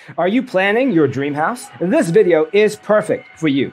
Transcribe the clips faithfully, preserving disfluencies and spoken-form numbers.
Are you planning your dream house? This video is perfect for you.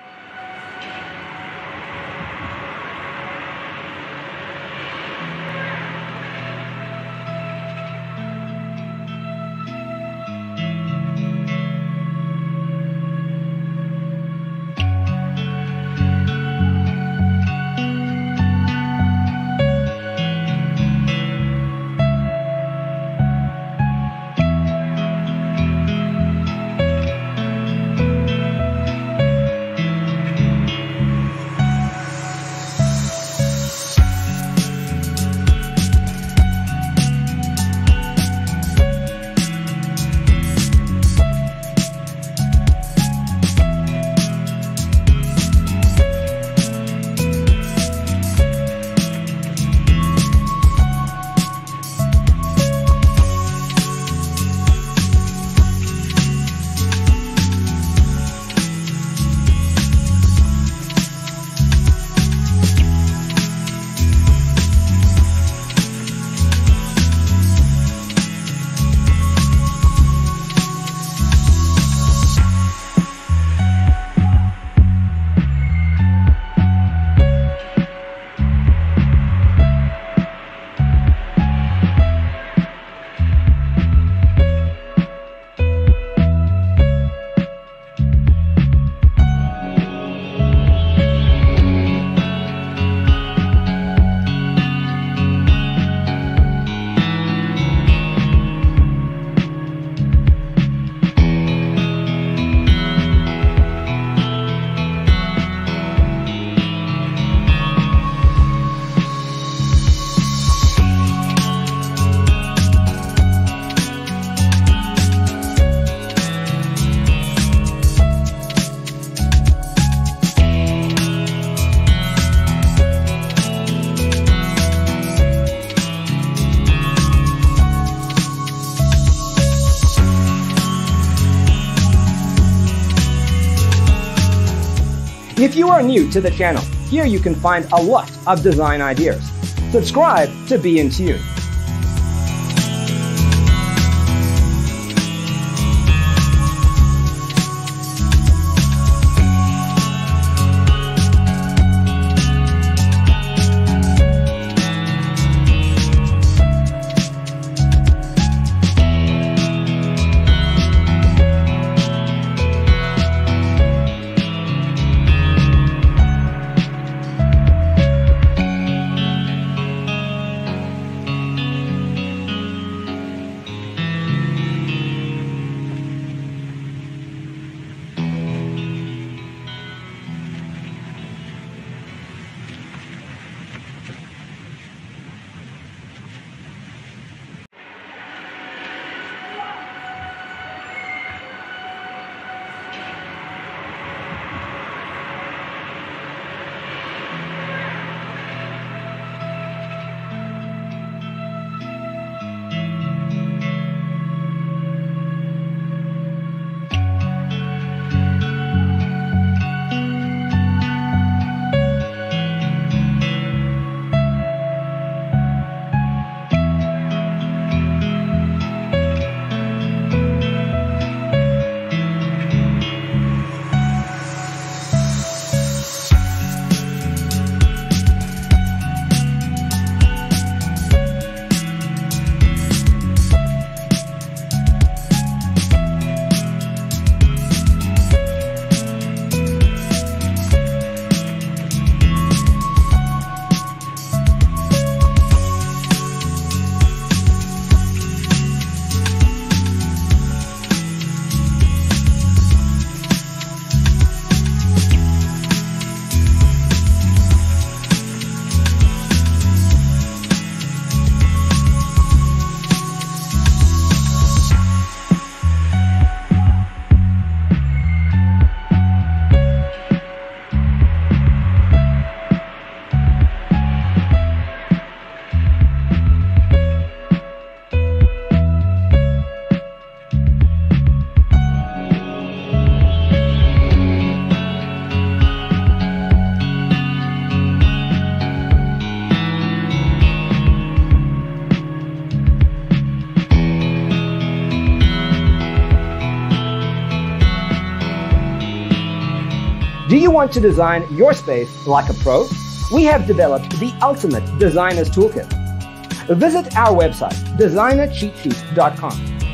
If you are new to the channel, here you can find a lot of design ideas. Subscribe to be in tune. Do you want to design your space like a pro? We have developed the ultimate designer's toolkit. Visit our website, designer cheat sheet dot com.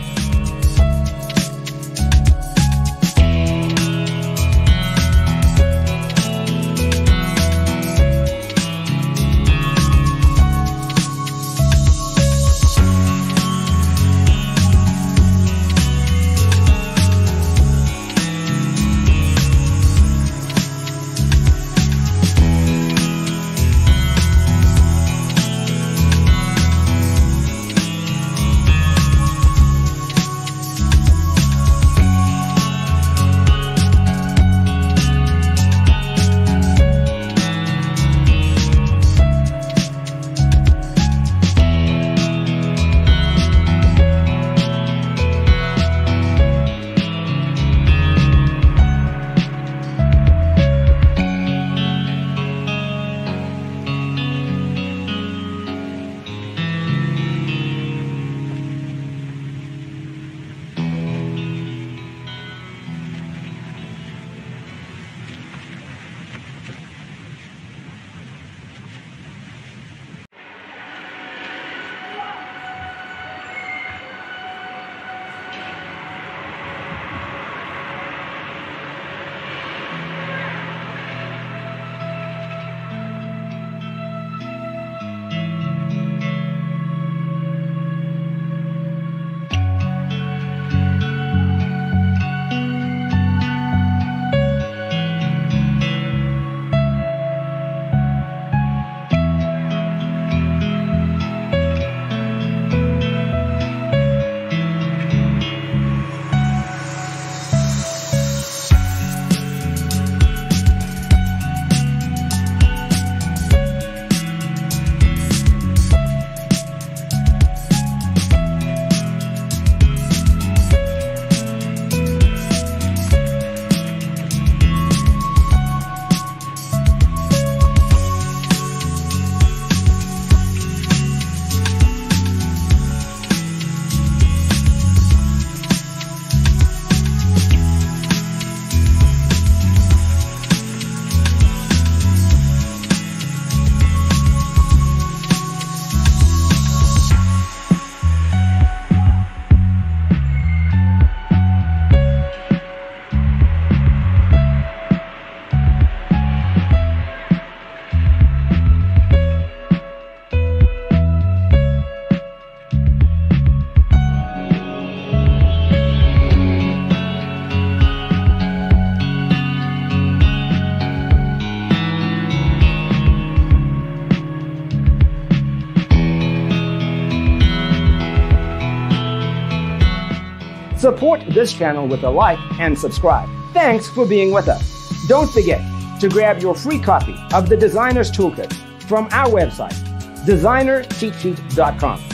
Support this channel with a like and subscribe. Thanks for being with us. Don't forget to grab your free copy of the Designer's Toolkit from our website, designer cheat sheet dot com.